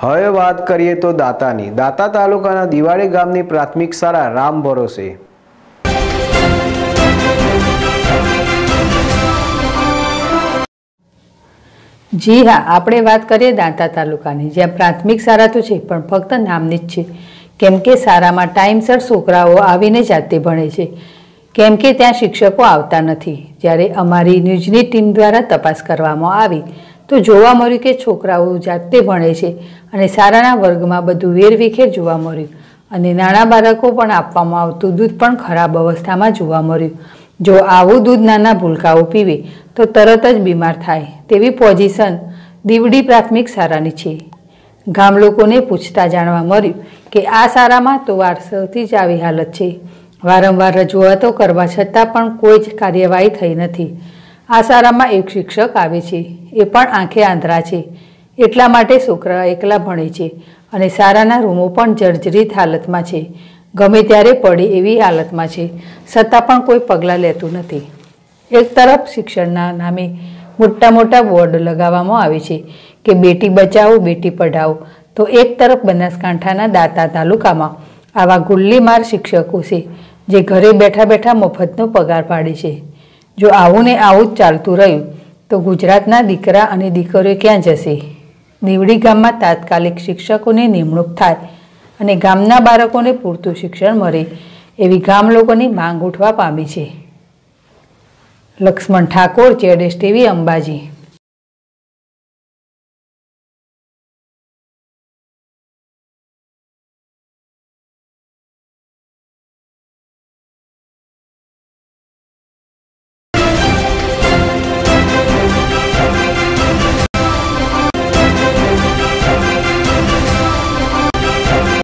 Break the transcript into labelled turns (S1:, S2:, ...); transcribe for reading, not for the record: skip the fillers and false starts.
S1: હવે વાત કરીએ તો દાતાની. દાતા તાલુકાના દિવાળી ગામની પ્રાથમિક શાળા રામ ભરોસે.
S2: જી હા, આપણે વાત કરીએ દાંતા તાલુકાની, જ્યાં પ્રાથમિક શાળા તો છે પણ ફક્ત નામની જ છે. કેમ કે શાળામાં ટાઈમસર છોકરાઓ આવીને જાતે ભણે છે, કેમ કે ત્યાં શિક્ષકો આવતા નથી. જ્યારે અમારી ન્યૂઝની ટીમ દ્વારા તપાસ કરવામાં આવી તો જોવા મળ્યું કે છોકરાઓ જાતે ભણે છે અને શાળાના વર્ગમાં બધું વેરવિખેર જોવા મળ્યું અને નાના બાળકો પણ આપવામાં આવતું દૂધ પણ ખરાબ અવસ્થામાં જોવા મળ્યું. જો આવું દૂધ નાના ભૂલકાઓ પીવે તો તરત જ બીમાર થાય તેવી પોઝિશન દીવડી પ્રાથમિક શાળાની છે. ગામ લોકોને પૂછતા જાણવા મળ્યું કે આ શાળામાં તો વારસોથી જ આવી હાલત છે. વારંવાર રજૂઆતો કરવા છતાં પણ કોઈ જ કાર્યવાહી થઈ નથી. આ શાળામાં એક શિક્ષક આવે છે, એ પણ આંખે આંધળા છે, એટલા માટે છોકરા એકલા ભણે છે અને શાળાના રૂમો પણ જર્જરિત હાલતમાં છે, ગમે ત્યારે પડે એવી હાલતમાં છે, છતાં પણ કોઈ પગલાં લેતું નથી. એક તરફ શિક્ષણના નામે મોટા મોટા બોર્ડ લગાવવામાં આવે છે કે બેટી બચાવો બેટી પઢાઓ, તો એક તરફ બનાસકાંઠાના દાંતા તાલુકામાં આવા ગુલ્લીમાર શિક્ષકો છે જે ઘરે બેઠા બેઠા મફતનો પગાર પાડે છે. જો આવું ને આવું જ ચાલતું રહ્યું તો ગુજરાતના દીકરા અને દીકરીઓ ક્યાં જશે? દીવડી ગામમાં તાત્કાલિક શિક્ષકોની નિમણૂક થાય અને ગામના બાળકોને પૂરતું શિક્ષણ મળે એવી ગામ લોકોની માંગ ઉઠવા પામી છે. લક્ષ્મણ ઠાકોર, ZSTV, અંબાજી.